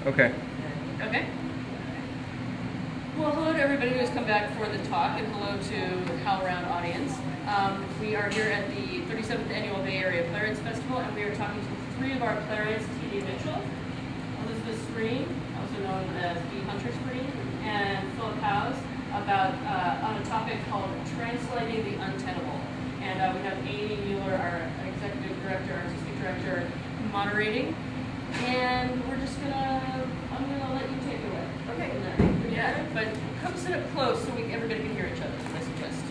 Okay. Okay. Well, hello to everybody who's come back for the talk, and hello to HowlRound audience. We are here at the 37th Annual Bay Area Playwrights Festival, and we are talking to three of our playwrights, T.D. Mitchell, Elizabeth Spreen, also known as B. Hunter Spreen, and Philip Howes, about on a topic called Translating the Untenable. And we have Amy Mueller, our executive director, artistic director, moderating. And we're just I'm gonna let you take it away. Okay. Yeah, but come sit up close so everybody can hear each other, I suggest.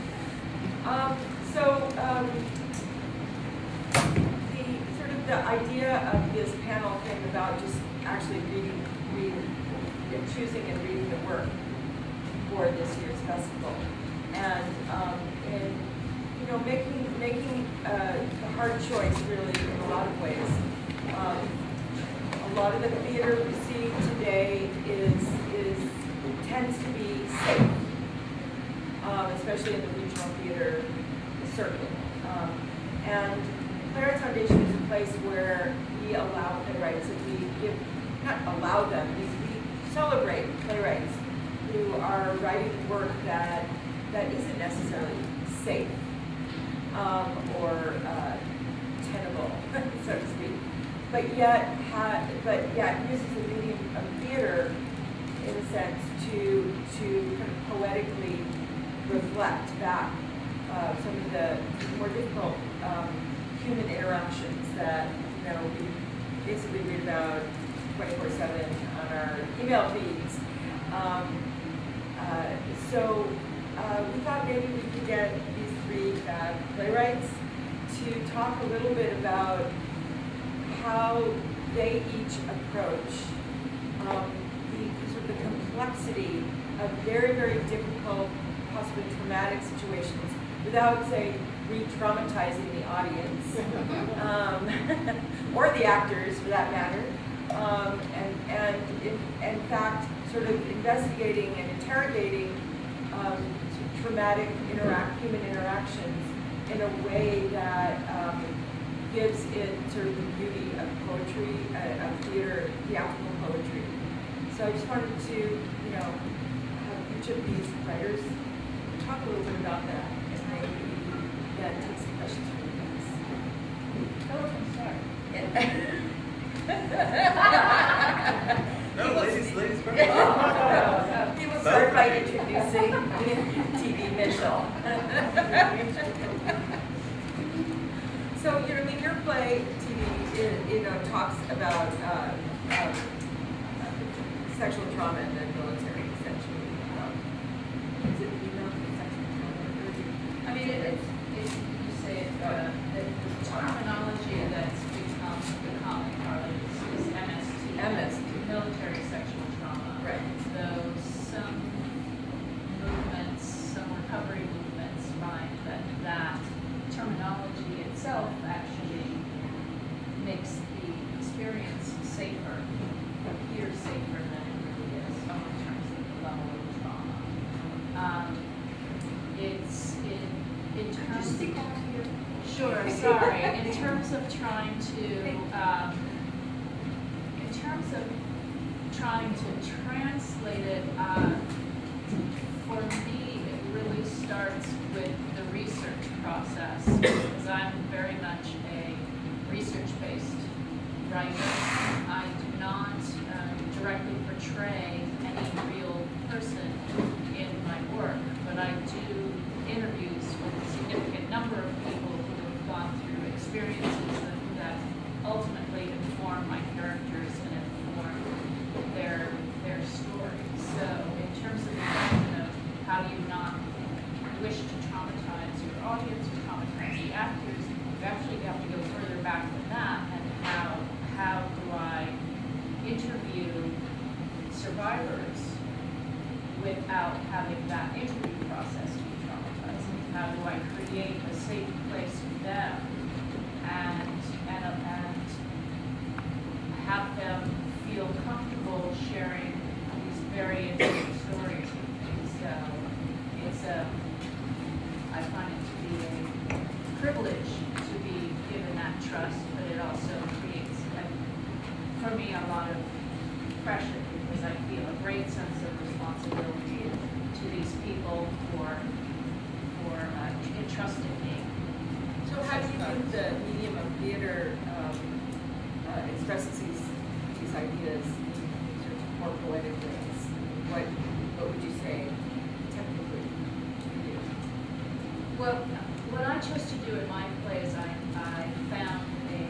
The idea of this panel came about just actually choosing and reading the work for this year's festival, and making a hard choice really in a lot of ways. A lot of the theater we see today tends to be safe, especially in the regional theater circuit. And Playwrights Foundation is a place where we allow playwrights, and we celebrate playwrights who are writing work that isn't necessarily safe or tenable, so to speak, but yet uses the medium of theater in a sense to kind of poetically reflect back some of the more difficult human interactions that we basically read about 24/7 on our email feeds. We thought maybe we could get these three playwrights to talk a little bit about how they each approach the complexity of very, very difficult, possibly traumatic situations without, say, re-traumatizing the audience or the actors, for that matter, and in fact, sort of investigating and interrogating traumatic human interactions in a way that gives it sort of the beauty of poetry, of theatrical poetry. So I just wanted to, have each of these writers talk a little bit about that, and maybe take some questions from you guys. No, ladies first. He will start by introducing T.D. Mitchell. So, your play, T.D., talks about sexual trauma in the military, essentially. Is it sexual trauma? I mean, you say the terminology that's become the common parlance is MST. Military sexual trauma. Right. Though some movements, some recovery movements find that terminology itself actually makes the experience safer, appears safer than it really is in terms of the level of trauma. It's in terms of, sure, sorry. In terms of trying to translate it, for me, it really starts with the research process, because I'm very much a research-based writer. I do not directly portray any real person in my work, but I do interviews with a significant number of people who have gone through experiences that ultimately inform my characters and inform their stories. So in terms of the question of how do you not wish to traumatize your audience or traumatize the actors, you actually have to go further back than that, and how do I interview survivors without having that interview process be traumatizing? How do I create a safe place for them and have them feel comfortable sharing these very intimate stories with me? So I find it to be a privilege to be given that trust, but it also creates, for me, a lot of expression, because I feel a great sense of responsibility to these people for entrusting me. So how do you think the medium of theater expresses these ideas in sort of more poetic ways? What would you say technically you do? Well, what I chose to do in my plays, I found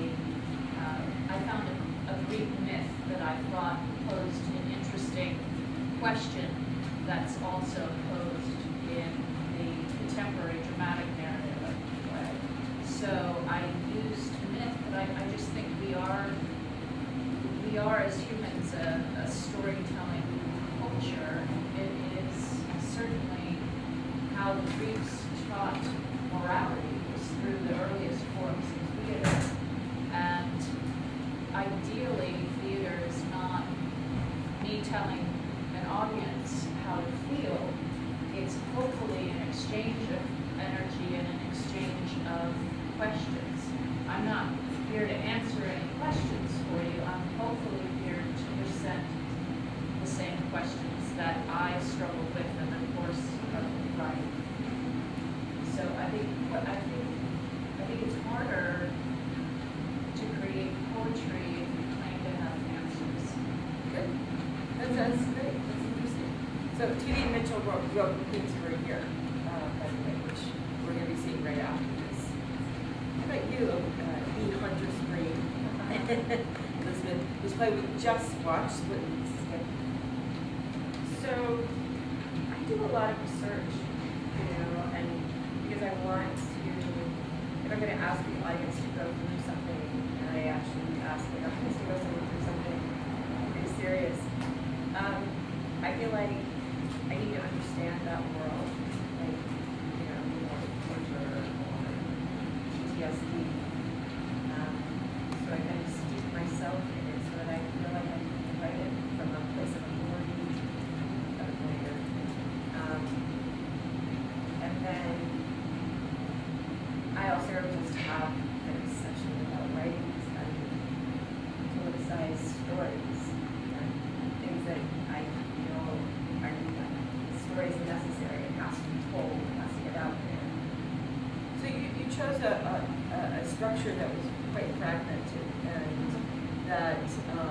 a Greek myth that I thought posed an interesting question that's also posed in the contemporary dramatic narrative of the play. So I used myth, but I just think we are as humans a storytelling culture. It is certainly how the Greeks taught morality, was through the earliest forms of theater. And ideally, theater is not me telling an audience how to feel. It's hopefully an exchange of energy and an exchange of questions. I'm not here to answer any questions for you. I'm hopefully here to present the same questions that I struggle with in the course of writing. So I think it's harder to create poetry if you claim to have answers. Good. That's great. That's interesting. So T.D. Mitchell wrote the themes for a year, by the way, which we're going to be seeing right after this. How about you, E. Hunter Spring? Elizabeth, whose play we just watched. So I do a lot of research, and because I want to, if I'm going to ask the audience to go through something, and I actually ask the audience to go through something pretty serious, I feel like I need to understand that world, like, torture or PTSD. So I kind of steep myself in it so that I feel like I can write it from a place of authority, of later. And then I also just have kind of section about writing these kind of politicized stories, things that I feel are the stories necessary. It has to be told, it has to get out there. So you chose a structure that was quite fragmented, and that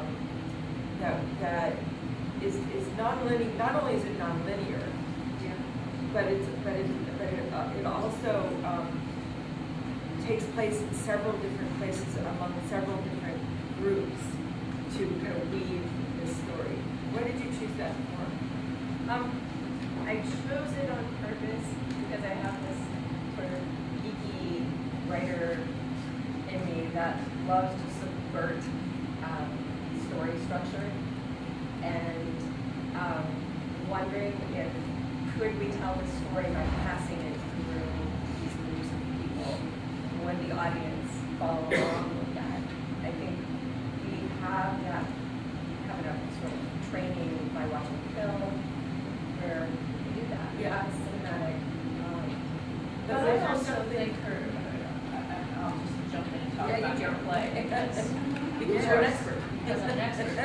is non-linear. Not only is it non-linear, but it also takes place in several different places among several different groups to kind of weave this story. Why did you choose that form? I chose it on purpose because I have this sort of geeky writer in me that loves to subvert story structure, and wondering if could we tell the story by passing it through these groups of people, and when the audience follow along with that. I think we have enough sort of training by watching film where we do that. We have a cinematic. But I also think I'll just jump in and talk about your play because you're an expert. Because I'm an expert.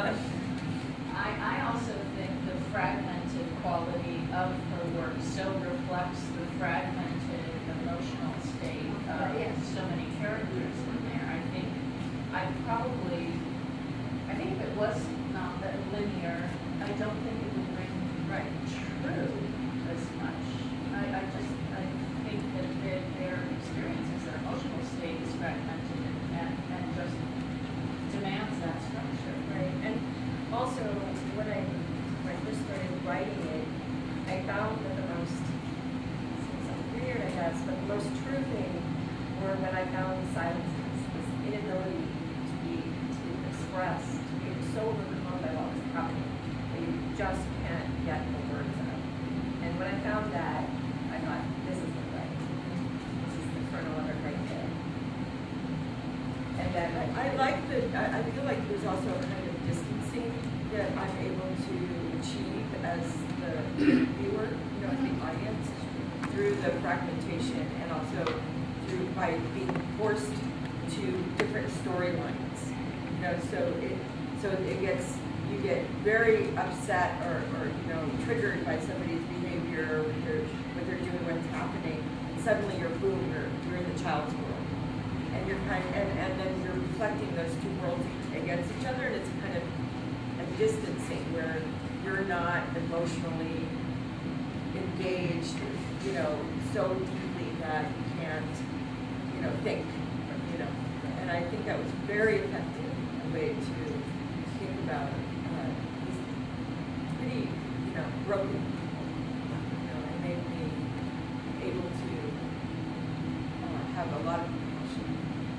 I also think the fragmented quality of her work so reflects the fragmented emotional state of so many characters in there. I think if it was not that linear, I don't think it would ring true as much. I think that their experiences, their emotional state is fragmented and just demands that structure. Right. And also, when I first started writing it, I found that the most, it sounds weird, I guess, but the most true thing were when I found silences, this inability to express, to be so overcome by what was happening that you just can't get the words out. And when I found that, I thought, this is the right. This is the kernel of it right there. And then I feel like there's also a kind of distancing that I'm able to achieve as the viewer, as the audience, through the fragmentation and also by being forced to different storylines. So it gets you get very upset or triggered by somebody's behavior, what they're doing, what's happening, and suddenly you're boom, you're in the child's world, and you're and then you're reflecting those two worlds against each other, and it's kind of a distancing where you're not emotionally engaged, so deeply that you can't, think, and I think that was very effective, a way to think about these pretty, broken people, and made me able to have a lot of compassion.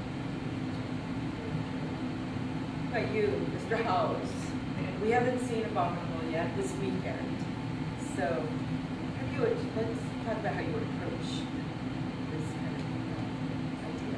How about you, Mr. House? We haven't seen Abominable yet this weekend, so let's talk about how you approach this kind of idea.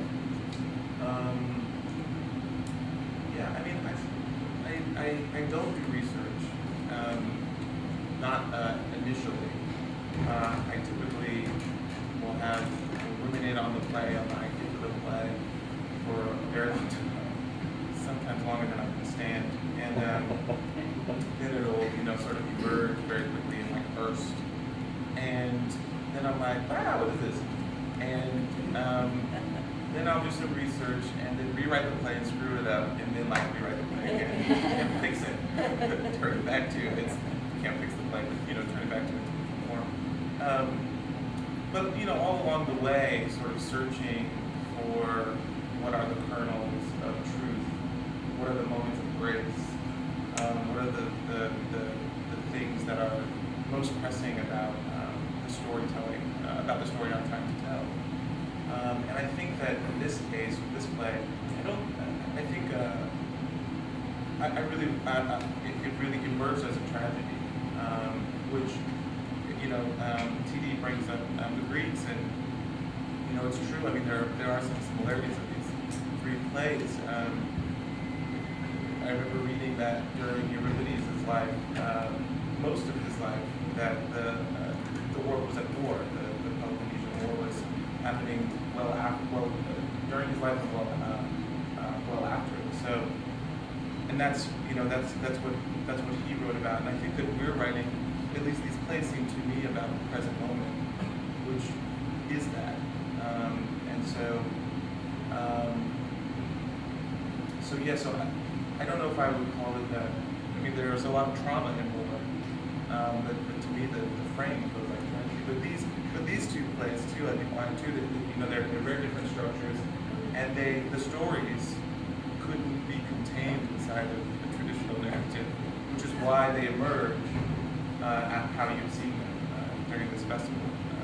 Yeah, I mean, I don't do research, not initially. I typically will ruminate on the play, on the idea of the play for a very long time, sometimes longer than I can stand, and then it'll, sort of emerge very quickly and burst. And then I'm like, wow, what is this? And then I'll do some research and then rewrite the play and screw it up, and then rewrite the play again and fix it, turn it back to you can't fix the play, but turn it back to its form. But all along the way, sort of searching for what are the kernels of truth, what are the moments of grace, what are the things that are most pressing about the storytelling, about the story I'm trying to tell. And I think that in this case, with this play, it really emerged as a tragedy, which, TD brings up the Greeks, and, it's true. I mean, there are some similarities of these three plays. I remember reading that during Euripides' life, most of his life, that the war was at war. The Peloponnesian War was happening during his life and well after. So, and that's what he wrote about. And I think that we're writing, at least these plays seem to me about the present moment, which is that. So I don't know if I would call it that. I mean, there's a lot of trauma in war, but to me the frame feels like tragedy. But these two plays too, I think mine too, they're very different structures, and the stories couldn't be contained inside of the traditional narrative, which is why they emerge at how you've seen them during this festival.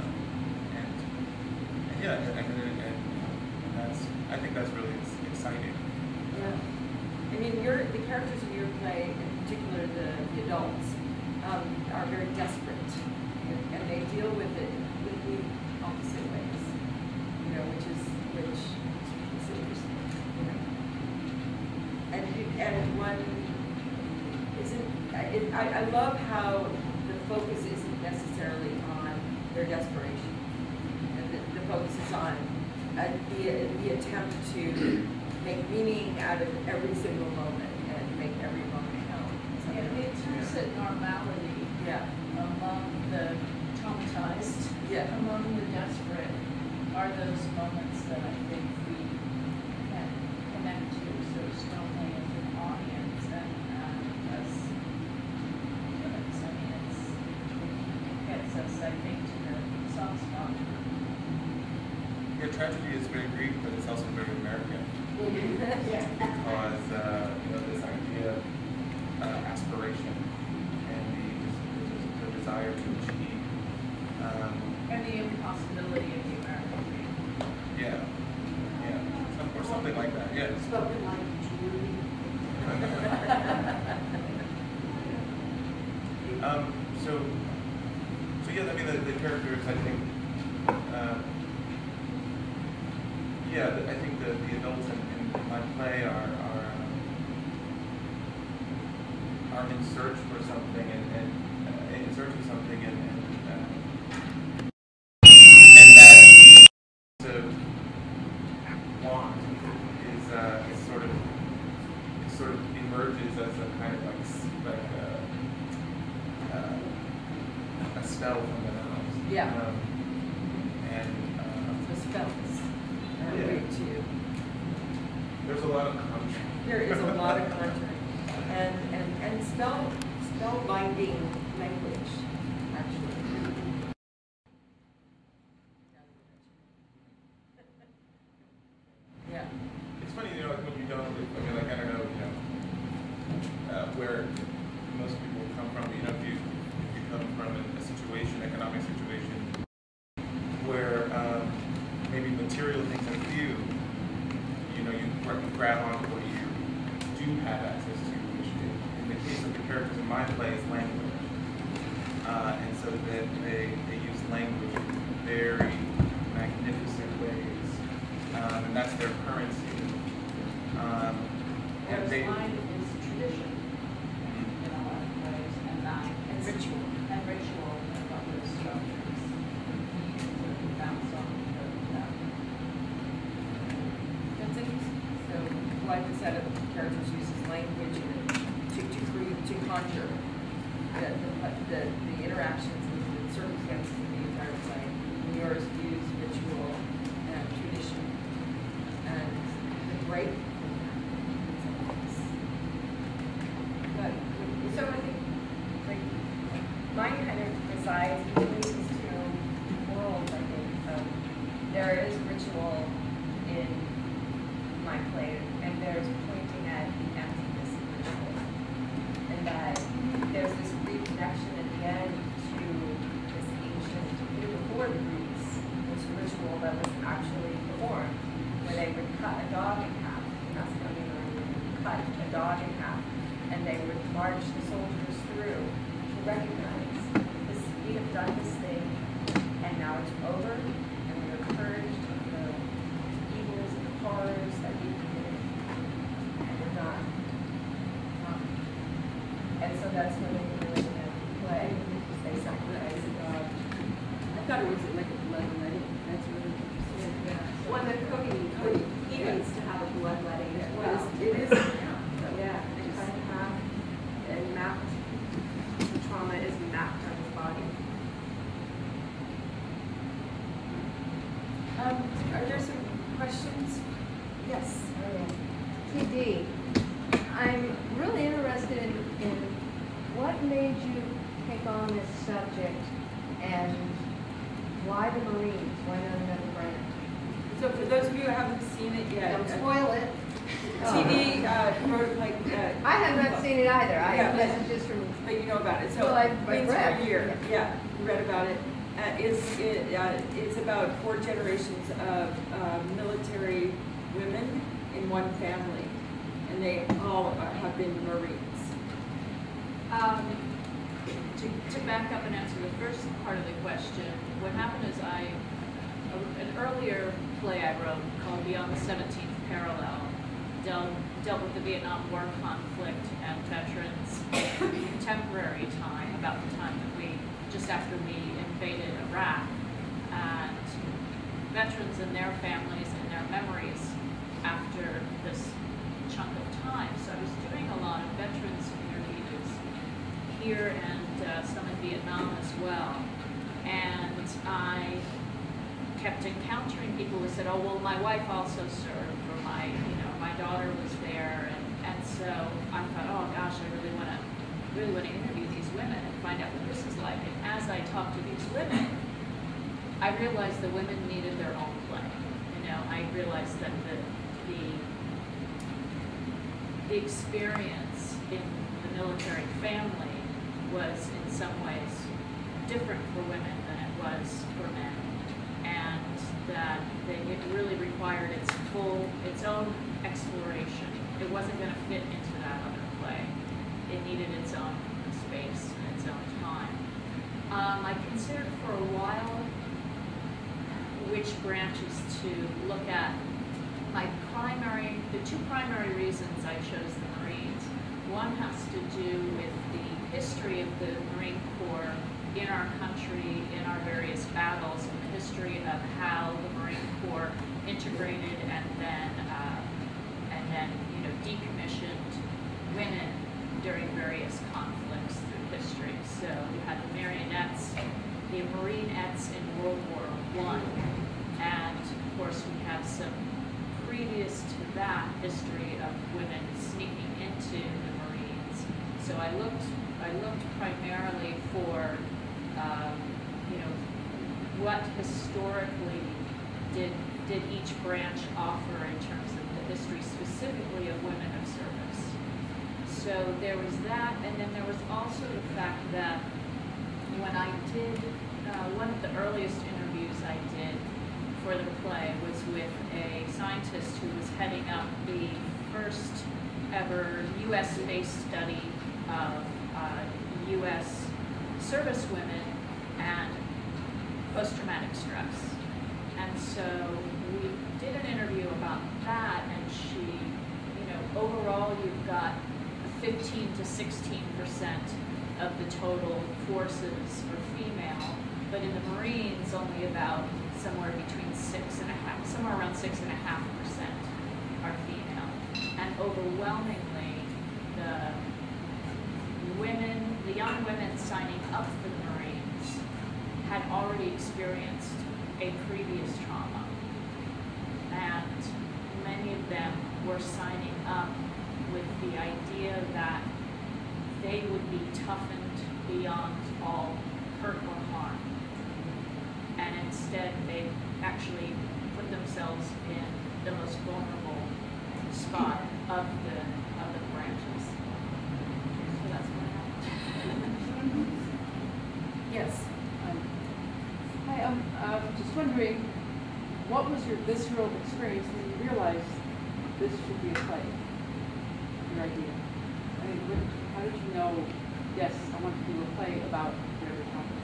I think that's really exciting. Yeah. I mean, the characters in your play, in particular the adults, are very desperate, and they deal with it completely opposite ways, which is interesting, And one isn't. I love how the focus isn't necessarily on their desperation, and the focus is on the attempt to make meaning out of every single moment and make every moment count. Yeah, it turns at normality. Yeah. Among the traumatized, among the desperate, are those moments that I think we can connect to so strongly as an audience and as humans. I mean, it gets us, I think, to the soft spot. Yeah, tragedy is very Greek, but it's also very American. Yeah. Because this idea of aspiration and the desire to achieve. And the impossibility of the American dream. Yeah. Or something like that. Yeah. Spoken like Julie. So yeah, I mean the characters, I think. I think the adults in my play are in search for something and in search of something and that to want is sort of emerges as a kind of spell from the house. Yeah. And The spells are Yeah. way too. there's a lot of content. There is a lot of content, and spell binding language, actually. Yeah. It's funny, you know, when you don't, I mean, like, I don't know, you know, where most people come from, you know, if you come from a situation, economic situation, where maybe material things are few, you know, you grab onto what you do have access to, which in the case of the characters in my play is language. And so that they use language in very magnificent ways, and that's their currency. And they, Line is tradition in a lot of ways, and ritual, and other structures. You bounce off of that. That's interesting. So, like I said, the characters uses language to conjure the interactions and the circumstances of the entire play. And yours use ritual and tradition and the break from that. But So I think, like, mine kind of resides between these two worlds, I think. There is ritual in my play, and there's pointing at the emptiness of ritual. And that there's this reconnection at the end to this ancient, even before the Greeks, this ritual that was actually performed, where they would cut a dog in half, cut a dog in half, and they would march the soldiers through to recognize this, we have done this thing, and now it's over, and we are purged of the evils and the horrors that we committed, and we're done. And so that's when they do it in the play, is they sacrifice a dog. I thought it was like a blood wedding. That's really interesting. Yeah. When the cookie, he needs to have a bloodletting as well. It is. Yeah, and cut in half and mapped, the trauma is mapped on his body. Are there some questions? Yes. TD, I'm really interested in what made you take on this subject and why the Marines? Why not another brand? So for those of you who haven't seen it yet, Don't spoil it. TV wrote like. I have not seen it either. I Yeah, have messages from. But you know about it. So Well, I've Queens for read. a Year. Yeah, you read about it. It's about 4 generations of military women in one family, and they all have been Marines. To back up and answer the first part of the question, what happened is an earlier play I wrote called Beyond the 17th Parallel dealt with the Vietnam War conflict and veterans in contemporary time, about the time that just after we invaded Iraq, and veterans and their families and their memories after this chunk of time. So I was doing a lot of veterans interviews here and some in Vietnam as well. And I kept encountering people who said, oh, well, my wife also served, or my daughter was there. And so I thought, oh gosh, I really want to interview these women and find out what this is like. And as I talked to these women, I realized the women needed their own play. I realized that the experience in the military family was in some ways different for women than it was for men, and that it really required its own exploration. It wasn't going to fit into that other play. It needed its own space and its own time. I considered for a while which branches to look at. The 2 primary reasons I chose the Marines. One has to do with the history of the Marine Corps in our country, in our various battles, and the history of how the Marine Corps integrated and then decommissioned women during various conflicts through history. So you had the marionettes the Marinettes in World War I. And of course, we have some previous to that history of women sneaking into the Marines. So I looked primarily for, you know, what historically did each branch offer in terms of the history specifically of women of service. So there was that, and then there was also the fact that when I did, one of the earliest interviews I did for the play was with a scientist who was heading up the first ever US-based study of US service women and post-traumatic stress. And so we did an interview about that, and she, you know, overall you've got 15 to 16% of the total forces are female, but in the Marines only about somewhere between somewhere around 6.5% are female. And overwhelmingly, the young women signing up for the Marines had already experienced a previous trauma. And many of them were signing up with the idea that they would be toughened beyond all hurt or harm. And instead, they actually put themselves in the most vulnerable spot of the branches. So that's what happened. Yes. Hi, I'm just wondering, what was your visceral experience when you realized this should be a play? Your idea. I mean, how did you know, yes, I want to do a play about whatever topic?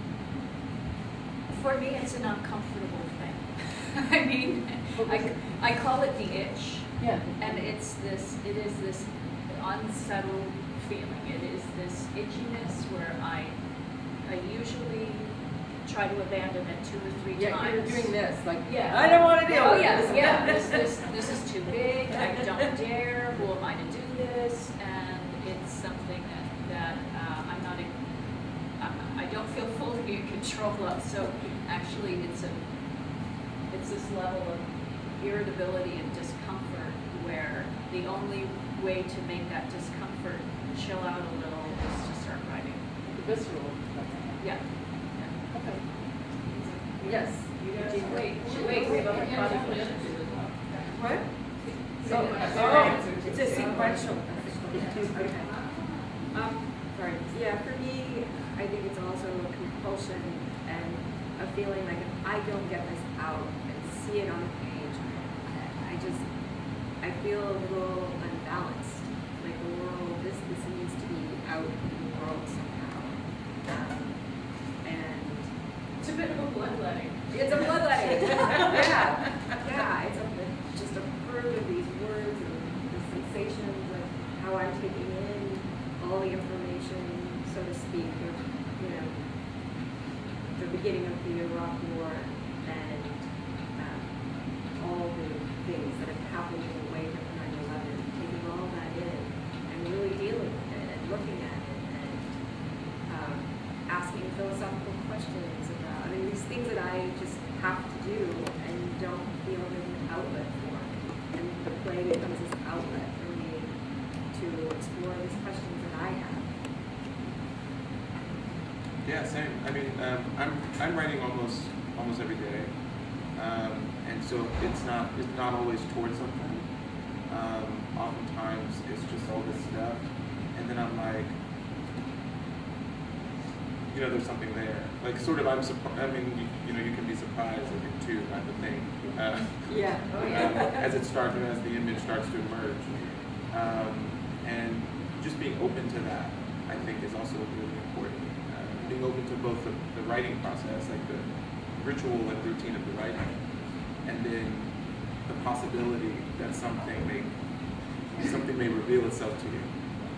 For me, it's an uncomfortable thing. I mean, I call it the itch. Yeah. And it is this unsettled feeling. It is this itchiness where I usually try to abandon it 2 or 3 times. Yeah, you're doing this, like, yeah. I don't want to deal with this. Oh, yeah, this is too big, I don't dare, who am I to do this? And it's something that I'm not, I don't feel fully in control of. So actually it's this level of irritability and discomfort where the only way to make that discomfort chill out a little is to start writing. The visceral. Yeah. Okay. Yes. Wait, we have other project questions. What? It's a sequential. Okay. Sorry. Yeah, for me, I think it's also a compulsion and a feeling like if I don't get this out and see it on the page, I feel a little unbalanced. Like the world, this needs to be out in the world somehow. And It's a bit of a bloodletting. it's a bloodletting. Yeah. It's just a purge of these words and the sensations of how I'm taking in all the information, so to speak, of, you know, the beginning of the Iraq War and all the things that have happened in the wake of 9/11, taking all that in and really dealing with it and looking at it and asking philosophical questions about, I mean, these things that I just have to do and don't feel there's an outlet for. And the play becomes this outlet for me to explore these questions that I have. Yeah, same. I mean, I'm writing almost every day, and so it's not always towards something. Oftentimes it's just all this stuff, and then I'm like, you know, there's something there. Like, sort of, I'm surprised. I mean, you know, you can be surprised, I think, too, at the thing. As it starts, as the image starts to emerge, and just being open to that, I think, is also really important. Being open to both the writing process, like the ritual and routine of the writing, and then the possibility that something may reveal itself to you.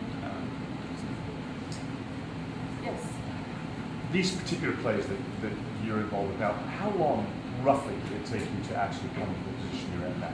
Yes. These particular plays that you're involved with now, how long roughly did it take you to actually come to the position you're in now?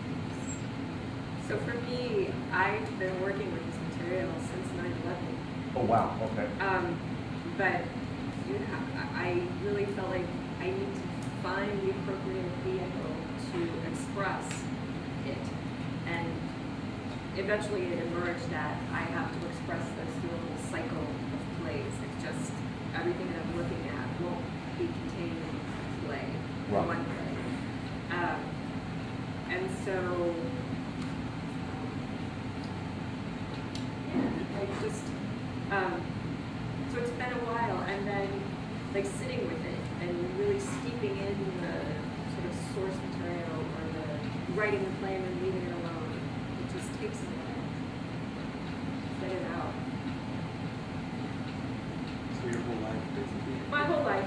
So for me, I've been working with this material since 9/11, Oh, wow, okay. But I really felt like I need to find the appropriate vehicle to express it. And eventually it emerged that I have to express this little cycle of plays. It's just everything that I'm looking at won't be contained in one play, Right. one play. And so, yeah, I just, so it's been a while, and then like sitting with it and really steeping in the sort of source material or the writing the play and then leaving it alone. It just takes a while. Get it out. So your whole life, basically. My whole life.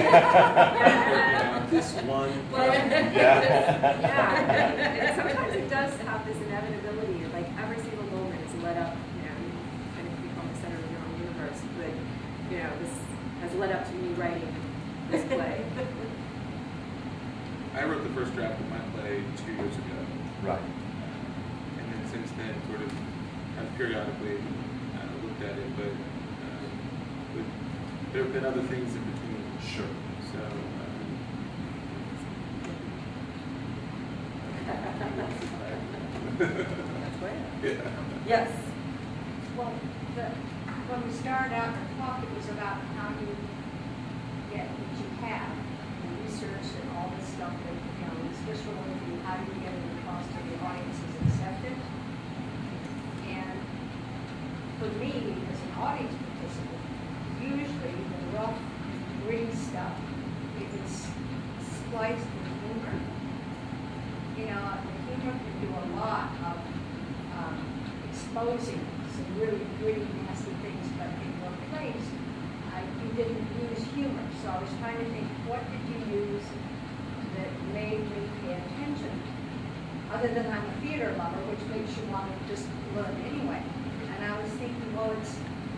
This one. Well, Yeah. yeah. And sometimes it does have this inevitability of like every single moment is led up, you know, you kind of become the center of your own universe, but you know, this has led up to me writing this play. I wrote the first draft of my play 2 years ago. Right. And then since then, sort of, I've periodically looked at it, but there have been other things in between. Sure. So, yeah. Yes. Well, when we started out the talk, it was about how you get what you have, and research and all this stuff that, you know, is visceral with you, how do you get it across to the audience is accepted? And for me, as an audience participant, usually the rough, gritty stuff, if it's spliced with humor, you know, the humor can do a lot of exposing some really gritty, nasty things, but in your plays, you didn't use humor. So I was trying to think, what did you use that made me pay attention? Other than I'm a theater lover, which makes you want to just learn anyway. And I was thinking, well, it's,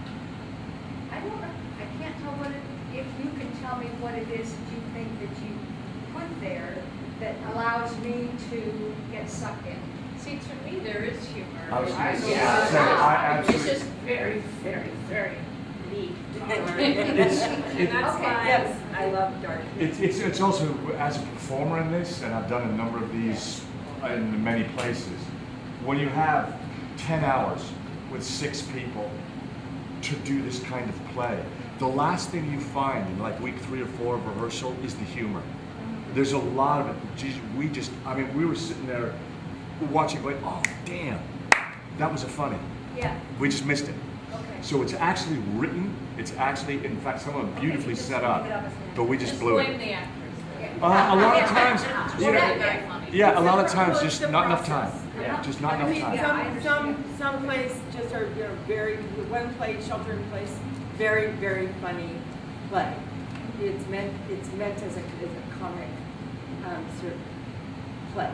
I don't know, I can't tell what it, if you can tell me what it is that you think that you put there that allows me to get sucked in. See, to me, there is humor. I was gonna say, Yeah. I It's just very, very, very neat. And that's Okay. why Yes. I love dark. It's also, as a performer in this, and I've done a number of these in many places, when you have 10 hours with 6 people to do this kind of play, the last thing you find in like week 3 or 4 of rehearsal is the humor. There's a lot of it. Geez, we were sitting there watching going, oh, damn, that was a funny. Yeah. We just missed it. Okay. So it's actually written, it's actually, in fact, some of them beautifully set up, but we just blew Blame it. the actors. A lot of times, It's you know, really very funny. yeah, a lot of times Well, just it's the not enough time. process. Yeah, just not I enough mean, time. some plays just are, you know, very, one play, Shelter in Place, very, very funny play. It's meant as a comic sort of play.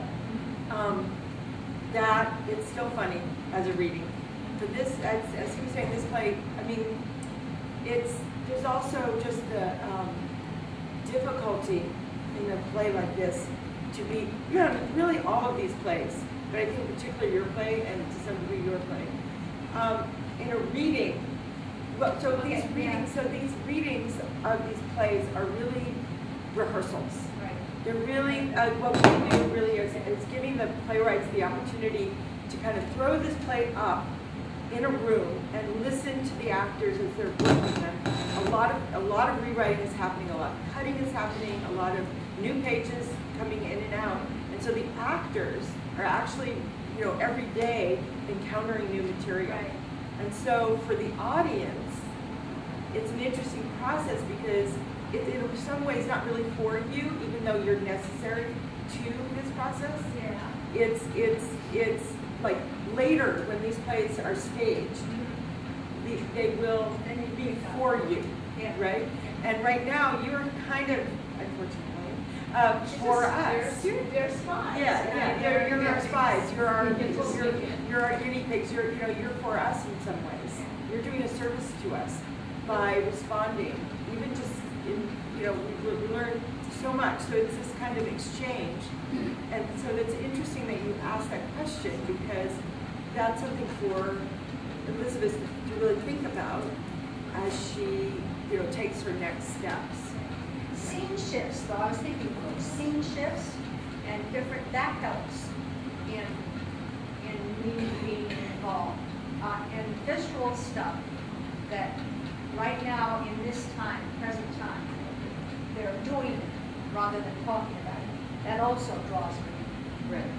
That it's still funny as a reading. But this, as he was saying, this play, I mean, there's also just the difficulty in a play like this to be, you know, really all of these plays, but I think particularly your play and to some degree your play, in a reading. Well, so these readings of these plays are really rehearsals. Right. They're really, what we do really is giving the playwrights the opportunity to kind of throw this play up in a room and listen to the actors as they're working them. A lot of rewriting is happening, a lot of cutting is happening, a lot of new pages coming in and out. And so the actors are actually, you know, every day encountering new material. Right. And so for the audience, it's an interesting process because it's in some ways not really for you, even though you're necessary to this process. Yeah. It's like later when these plays are staged, they will be for you, Yeah. right? And right now you're kind of, unfortunately, for us. They're spies. Yeah, you're our spies. You're our Weekend. you're our guinea pigs. You're for us in some ways. You're doing a service to us by responding, even just in, you know, we learn so much. So it's this kind of exchange, and so it's interesting that you asked that question because that's something for Elizabeth to really think about as she, takes her next steps. Scene shifts, though, I was thinking of those scene shifts and different, that helps in me being involved. And visual stuff that right now in this time, present time, they're doing it rather than talking about it. That also draws me. Right.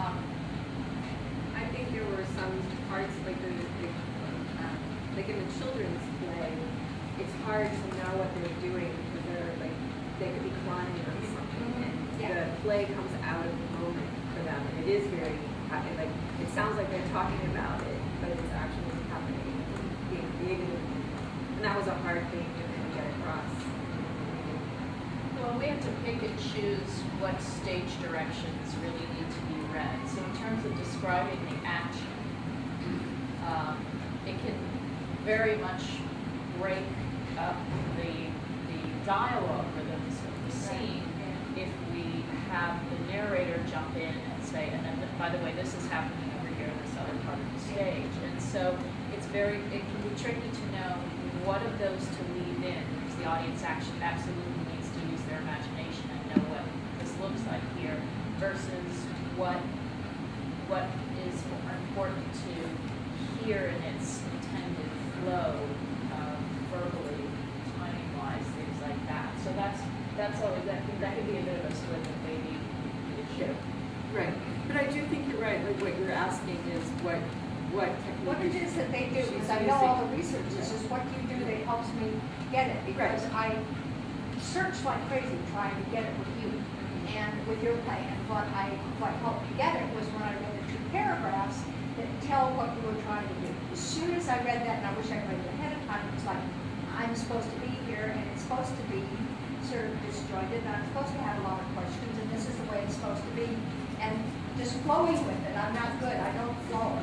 I think there were some parts, like in the children's play, it's hard to know what they're doing because they could be climbing on something, and the play comes out of the moment for them, and it is very happy. Like it sounds like they're talking about it, but it's actually happening, being big, and that was a hard thing to get across. Well, we have to pick and choose what stage directions really need to be read. So in terms of describing the action, it can very much break up the dialogue rhythms of the scene if we have the narrator jump in and say, and then by the way, this is happening over here in this other part of the stage. And so it can be tricky to know what of those to leave in, because the audience absolutely needs to use their imagination and know what this looks like here, versus what is more important to hear in its intended flow, verbally, timing-wise, things like that. So that's always, that can be a bit of a split that maybe issue. Right. But I do think you're right. Like what you're asking is what technique. What it is that they do, because I know all the research, this is what you do that helps me get it, because I searched like crazy trying to get it with you and with your play, and what helped me get it was when I read the 2 paragraphs that tell what we were trying to do. As soon as I read that, and I wish I read it ahead of time, it was like, I'm supposed to be here, and it's supposed to be sort of disjointed, and I'm supposed to have a lot of questions, and this is the way it's supposed to be, and just flowing with it. I'm not good. I don't flow.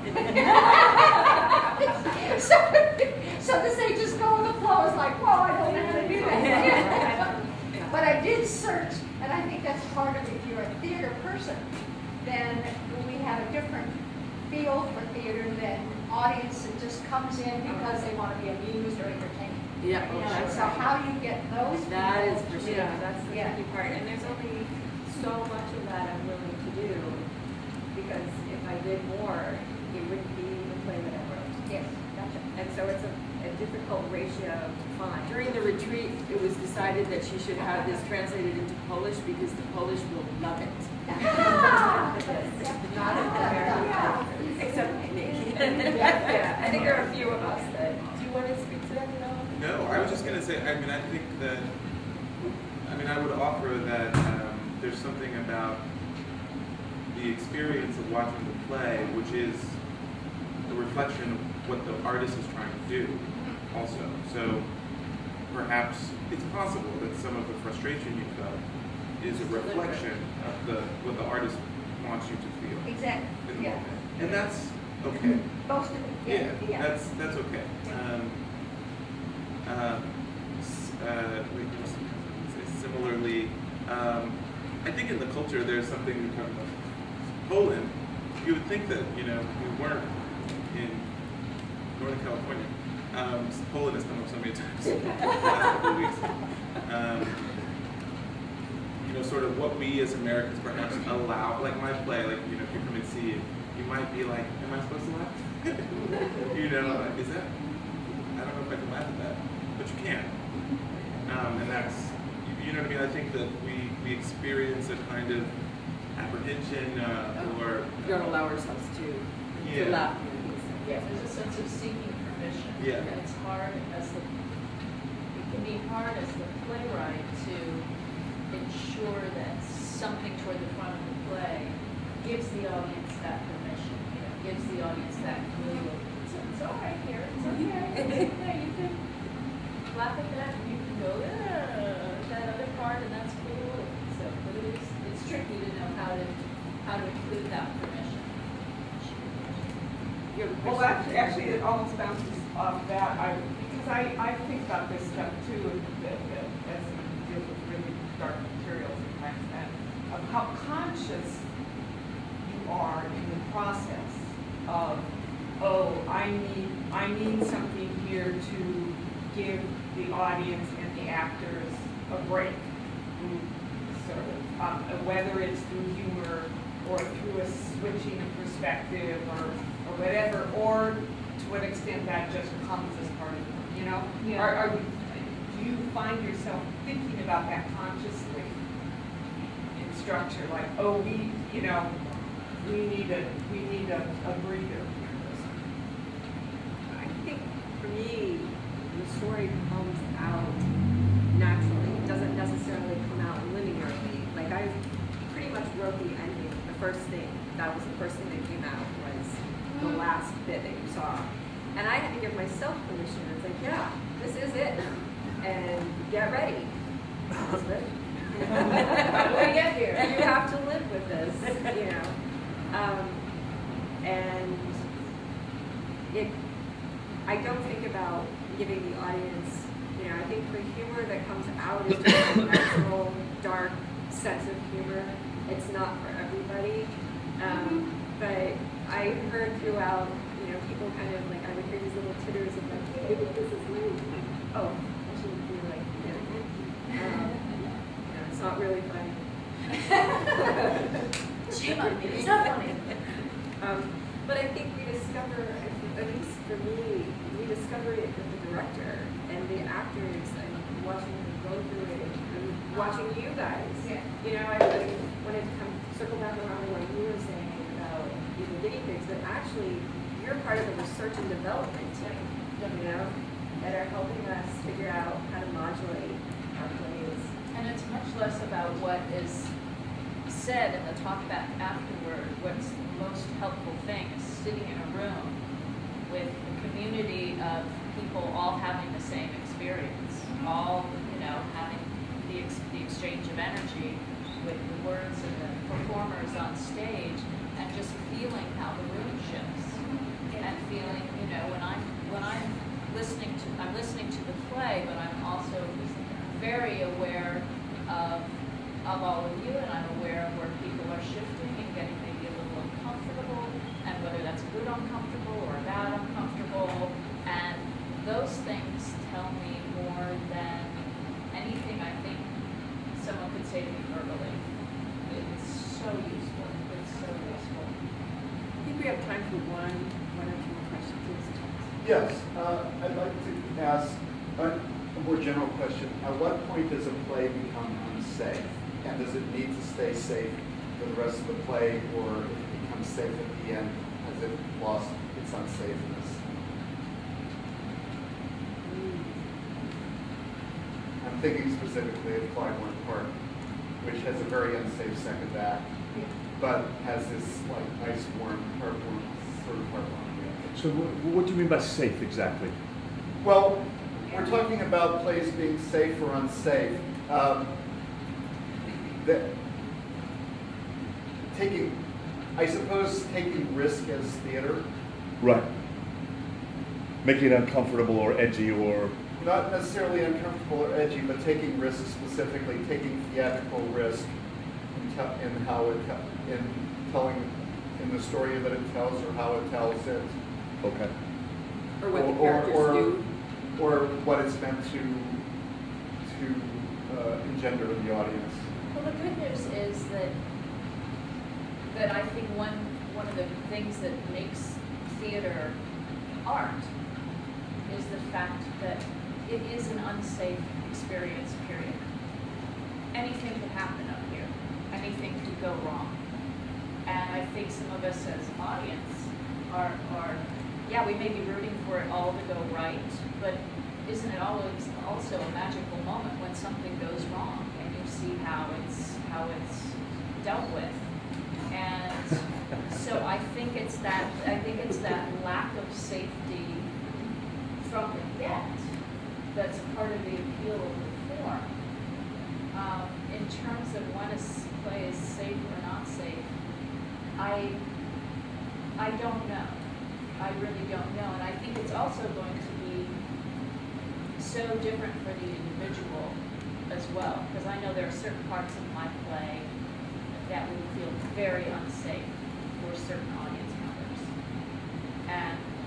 so to say just go with the flow is like, whoa, I don't know how to do that. But I did search, and I think that's part of it. If you're a theater person, then we have a different feel for theater than audience that just comes in because they want to be amused or entertained. Yeah. So how do you get those? That is for sure. Yeah. That's the tricky part, and there's only so much of that I'm willing to do, because if I did more, it wouldn't be the play that I wrote. Yes, gotcha. And so it's a difficult ratio to find. During the retreat, it was decided that she should have this translated into Polish because the Polish will love it. Not in America, except me. I think there are a few of us that. Do you want to speak to that at all? No, I was just going to say, I think that, I would offer that there's something about the experience of watching the play, which is a reflection of what the artist is trying to do also. So perhaps it's possible that some of the frustration you felt is a reflection of what the artist wants you to feel. Exactly. In the Yeah. moment. And that's okay. Most of it. Yeah. That's okay. Similarly, I think in the culture there's something we talk about. Poland, you would think that, we weren't in Northern California. Poland has come up so many times in the last couple of weeks. Sort of what we as Americans perhaps allow, like my play, like, if you come and see it, you might be like, am I supposed to laugh? Is that, I don't know if I can laugh at that, but you can. And that's, you know what I mean? I think that we experience a kind of apprehension or... We don't allow ourselves to laugh. Yeah, there's a sense of seeking permission. Yeah. And it's hard it can be hard as the playwright to ensure that something toward the front of the play gives the audience that permission, gives the audience that clue of, it's all right here, it's okay, you can laugh at that, and you can go, that other part, and that's cool. So, but it's tricky to know how to include that permission. Well, actually, it almost bounces off that. Because I think about this stuff too, as it deals with really dark materials and of how conscious you are in the process of oh, I need something here to give the audience and the actors a break. Sort of, whether it's through humor or through a switching perspective or whatever, or to what extent that just comes as part of it, you know? Yeah. Do you find yourself thinking about that consciously in structure? Like, oh, we need a breather. I think for me, the story comes out naturally. It doesn't necessarily come out linearly. Like I pretty much wrote the ending. The first thing, that was the first thing that came out was the last bit that you saw. And I had to give myself permission. It's like, yeah, this is it. And get ready. That's it. How do we get here? You have to live with this, you know. And I don't think about giving the audience, you know, I think the humor that comes out is just a natural, dark sense of humor. It's not for everybody. But I heard throughout, you know, people kind of like, I would hear these little titters of like, hey, this is lame. Oh, I shouldn't be like, it's not really funny. Shame on me, it's not funny. But I think we discover, at least for me, we discover it with the director and the actors and watching them go through it and watching you guys. Yeah. You know, I wanted to circle back around to what you were saying about even guinea pigs, but actually you're part of the research and development team, you know, that are helping us figure out how to modulate our plays. And it's much less about what is said in the talkback afterward. What's the most helpful thing is sitting in a room with a community of people all having the same experience, all, you know, having the exchange of energy with the words and the performers on stage, and just feeling how the room shifts, and feeling, you know, when I'm listening to the play, but I'm also very aware of all of you, and I'm aware of where people are shifting and getting maybe a little uncomfortable, and whether that's good uncomfortable or bad uncomfortable, and those things tell me more than anything I think someone could say to me verbally. It's so useful. It's so useful. I think we have time for one or two more questions. Yes, I'd like to ask a more general question. At what point does a play become unsafe? And does it need to stay safe for the rest of the play, or if it becomes safe at the end, has it lost its unsafeness? I'm thinking specifically of Clybourne Park, which has a very unsafe second act, but has this like nice, warm, heartwarming, sort of heartwarming ending. So what do you mean by safe exactly? Well, we're talking about plays being safe or unsafe. I suppose taking risk as theater. Right. Making it uncomfortable or edgy or... Not necessarily uncomfortable or edgy, but taking risk specifically, taking theatrical risk in how it, in telling, in the story that it tells or how it tells it. Okay. Or what the characters do. Or what it's meant to engender in the audience. Well, the good news is that I think one of the things that makes theater art is the fact that it is an unsafe experience, period. Anything could happen up here. Anything could go wrong. And I think some of us as audience are yeah, we may be rooting for it all to go right, but isn't it always also a magical moment when something goes wrong and you see how it's dealt with? And so I think it's that lack of safety from the get that's part of the appeal of the form. In terms of when a play is safe or not safe, I don't know. I really don't know, and I think it's also going to be so different for the individual as well, because I know there are certain parts of my play that would feel very unsafe for certain audience members, and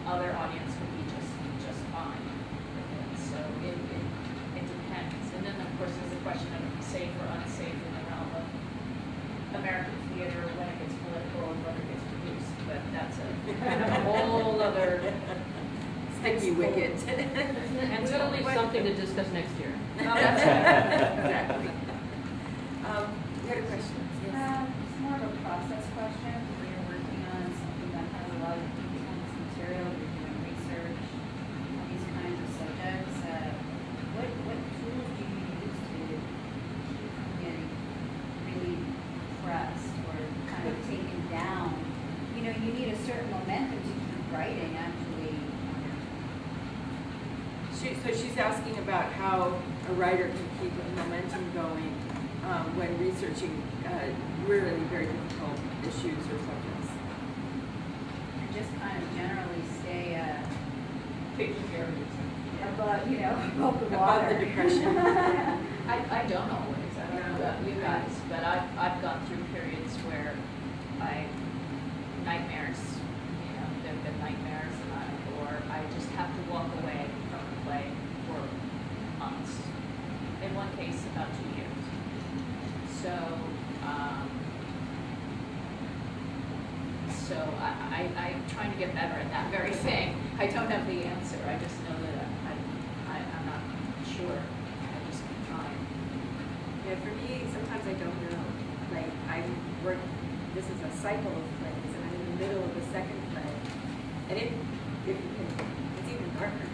other audience would be just fine with it. So it depends. And then of course there's the question of safe or unsafe in the realm of American theater when it gets political and when it gets produced. But that's a whole other Sticky wicket. And certainly something to discuss next year. Oh, that's right. Exactly. You had a question? Yes. It's more of a process question. Where you're working on something that has a lot of intense material, you're doing research on these kinds of subjects. What tools do you use to keep from getting really pressed or kind of taken down? You know, you need a certain momentum to keep writing, actually. So she's asking about how a writer can keep a momentum going when researching really very difficult issues or subjects. And just kind of generally stay Taking care of yourself. above, you know, above the Above water. the depression. I don't always. I don't know about you guys, but I've gone through periods where nightmares, you know, there have been nightmares, or I just have to walk away from the play for months. In one case, about 2 years. So, I'm trying to get better at that very thing. I don't have the answer. I just know that I'm not sure. I just keep trying. Yeah, for me, sometimes I don't know. Like, this is a cycle of plays, and I'm in the middle of the second play. And it's even darker.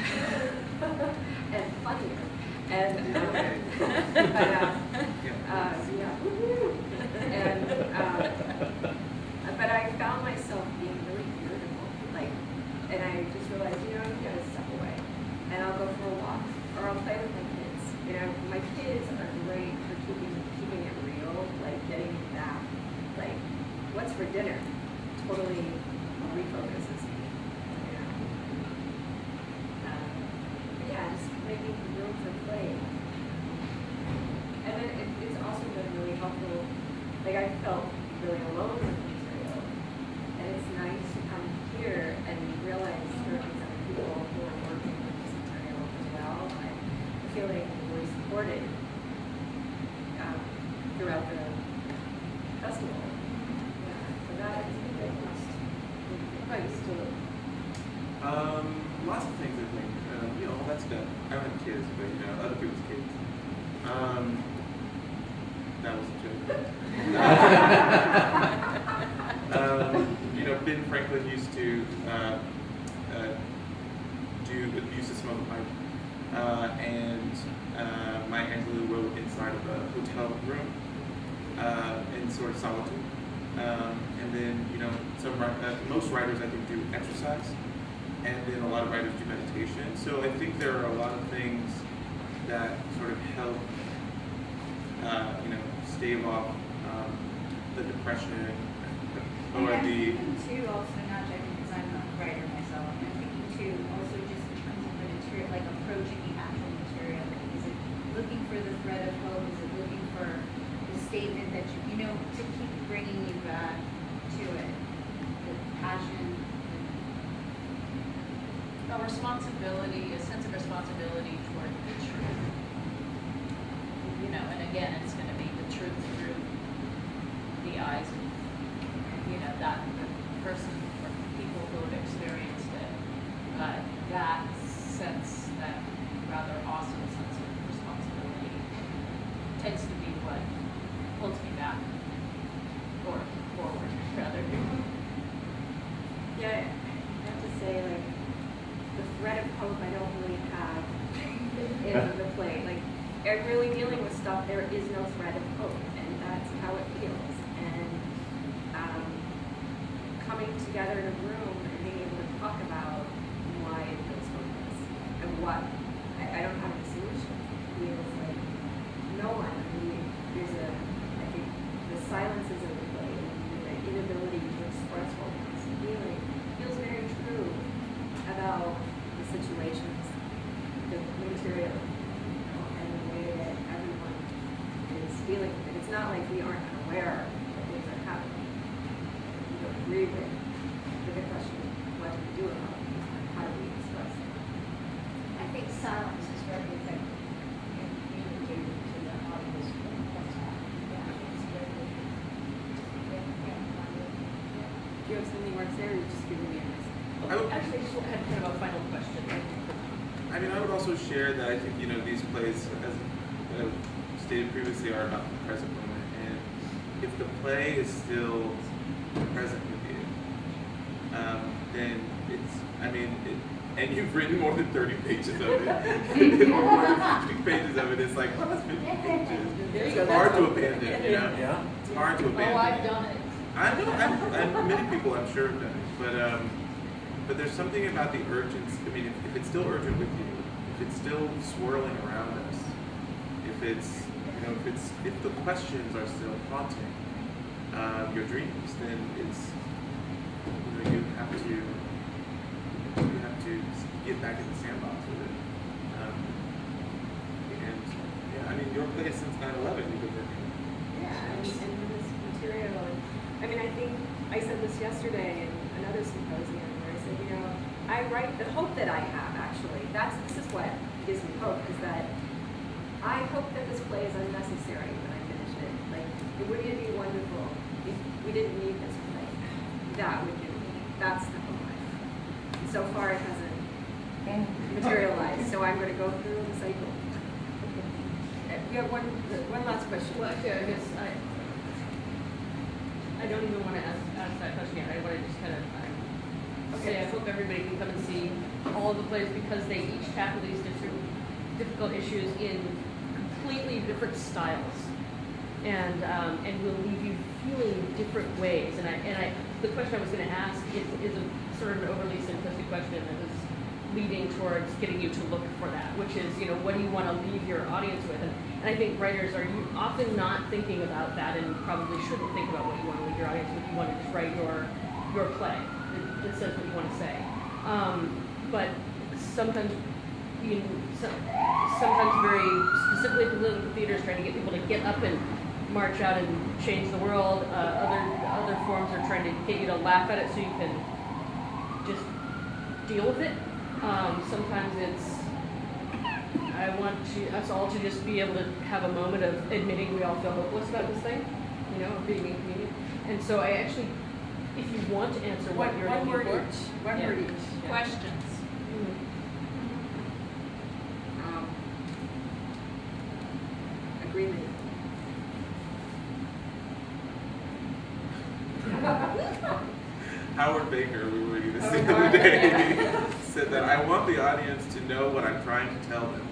And funnier. And, yeah, woo-hoo. And, but I found myself being really irritable. Like, and I just realized, you know, you gotta step away. And I'll go for a walk, or I'll play with my kids. You know, my kids are great for keeping it real, like getting back. Like, what's for dinner? Totally refocuses me. You know? Yeah, just making room for play. And then it's also been really helpful. Like, I felt really alone with material. And it's nice to come here and realize there are these other people who are working with this material as well. I feel like we're supported throughout the festival. Yeah, so that is a big plus. What about you, Stuart? Lots of things, I think. You know, all that stuff. I don't have kids, but, you know, other people's kids. That was a joke. You know, Ben Franklin used to used to smoke a pipe, and Maya Angelou wrote inside of a hotel room in sort of solitude. And then, you know, most writers, I think, do exercise, and then a lot of writers do meditation. So I think there are a lot of things that sort of help, you know, stave off the depression or And I'm the. thinking too, also not judging because I'm not a writer myself. I'm thinking too, also just in terms of the material, like approaching the actual material. Like, is it looking for the thread of hope? Is it looking for the statement that you know, to keep bringing you back to it? The passion. A responsibility, a sense of responsibility toward the truth. You know, and again, it's going to be the truth through the eyes of, you know, that the person or people who have experienced it. But that sense, that rather awesome sense of responsibility, tends to be what holds me back, or forward, rather. Yeah, I have to say, like, the thread of hope I don't really have in the play. Like, I'm really dealing with stuff, there is no thread of hope, and that's how it feels. And coming together in a room and being able to talk about why it feels hopeless, and what, I don't have a solution. It feels like no one, I think the silences of the play, the inability to express what one's feeling, feels very true about the situations, the material, you know, and the way that everyone is feeling with it. It's not like we aren't aware that things are happening. We don't agree with. The good question is what do we do about it? Actually, I just had kind of a final question. I mean, I would also share that I think, these plays, as stated previously, are about the present moment. And if the play is still present with you, then and you've written more than 30 pages of it, more than 50 pages of it, it's like, oh, that's 50 pages. It's hard to abandon, Yeah. It's hard to abandon. Oh, I've done it. I know, many people I'm sure have done it, but there's something about the urgency. I mean, if it's still urgent with you, if it's still swirling around us, if if the questions are still haunting your dreams, then it's you have to get back in the sandbox with it. And yeah, I mean, your play since 9/11, you've been working. Yeah, and this material. I mean, I think I said this yesterday in another symposium where I said, I write the hope that I have actually. This is what gives me hope, is that I hope that this play is unnecessary when I finish it. Like, it wouldn't it be wonderful if we didn't need this play? That's the hope I have. And so far it hasn't materialized, so I'm going to go through the cycle. We have one last question. Well, actually, I guess I don't even want to ask that question yet. I want to just kind of say I hope everybody can come and see all of the plays, because they each tackle these difficult issues in completely different styles, and will leave you feeling different ways. And the question I was going to ask is a sort of an overly simplistic question that is leading towards getting you to look for that, which is, what do you want to leave your audience with? And I think writers are often not thinking about that, and probably shouldn't think about what you want to leave your audience with. You want to just write your play that says what you want to say. But sometimes, sometimes very specifically political theater is trying to get people to get up and march out and change the world. Other forms are trying to get you to laugh at it so you can just deal with it. Sometimes I want us all to just be able to have a moment of admitting we all feel hopeless about this thing, of being inconvenient. And so I actually, if you want to answer what you're looking for. One word each. Questions. Agreement. Howard Baker, we were reading this the other day, said that I want the audience to know what I'm trying to tell them.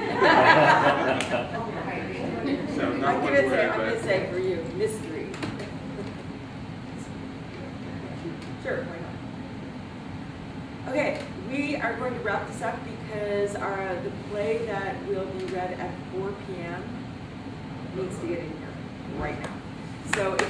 So not one word, I'm going to say for you, mystery. Sure, why not? Okay, we are going to wrap this up because the play that will be read at 4 p.m. needs to get in here right now. So